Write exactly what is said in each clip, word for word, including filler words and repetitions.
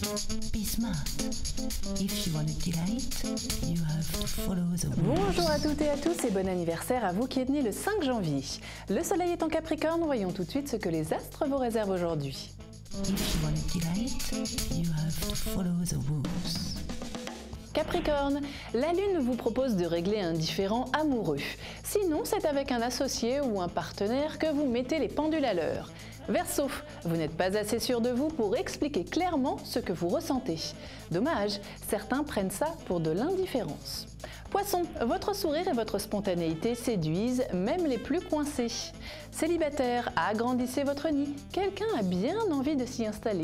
Be smart. If you want to delight, you have to follow the rules. Bonjour à toutes et à tous et bon anniversaire à vous qui êtes nés le cinq janvier. Le soleil est en Capricorne, voyons tout de suite ce que les astres vous réservent aujourd'hui. If you want to delight, you have to follow the rules. Capricorne, la Lune vous propose de régler un différend amoureux. Sinon, c'est avec un associé ou un partenaire que vous mettez les pendules à l'heure. Verseau, vous n'êtes pas assez sûr de vous pour expliquer clairement ce que vous ressentez. Dommage, certains prennent ça pour de l'indifférence. Poisson, votre sourire et votre spontanéité séduisent même les plus coincés. Célibataire, agrandissez votre nid, quelqu'un a bien envie de s'y installer.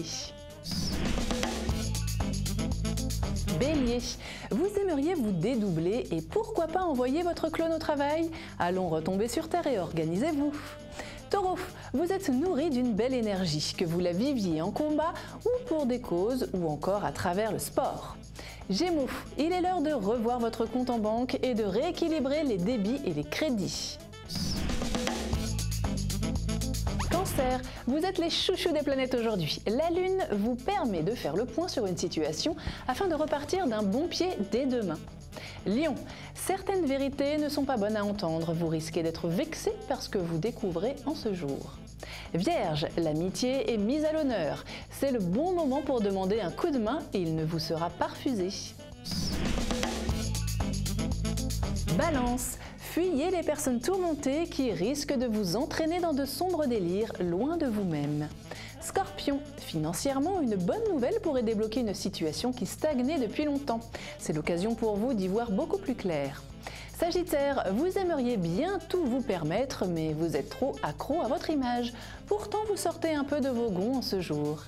Bélier, vous aimeriez vous dédoubler et pourquoi pas envoyer votre clone au travail? Allons retomber sur terre et organisez-vous. Taureau, vous êtes nourri d'une belle énergie, que vous la viviez en combat ou pour des causes ou encore à travers le sport. Gémeaux, il est l'heure de revoir votre compte en banque et de rééquilibrer les débits et les crédits. Cancer, vous êtes les chouchous des planètes aujourd'hui. La Lune vous permet de faire le point sur une situation afin de repartir d'un bon pied dès demain. Lion, certaines vérités ne sont pas bonnes à entendre. Vous risquez d'être vexé par ce que vous découvrez en ce jour. Vierge, l'amitié est mise à l'honneur. C'est le bon moment pour demander un coup de main et il ne vous sera pas refusé. Balance, fuyez les personnes tourmentées qui risquent de vous entraîner dans de sombres délires loin de vous-même. Scorpion, financièrement, une bonne nouvelle pourrait débloquer une situation qui stagnait depuis longtemps. C'est l'occasion pour vous d'y voir beaucoup plus clair. Sagittaire, vous aimeriez bien tout vous permettre, mais vous êtes trop accro à votre image. Pourtant, vous sortez un peu de vos gonds en ce jour.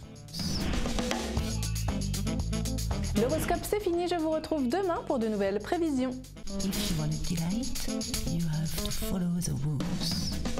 L'horoscope, c'est fini, je vous retrouve demain pour de nouvelles prévisions. If you want to delight, you have to follow the rules.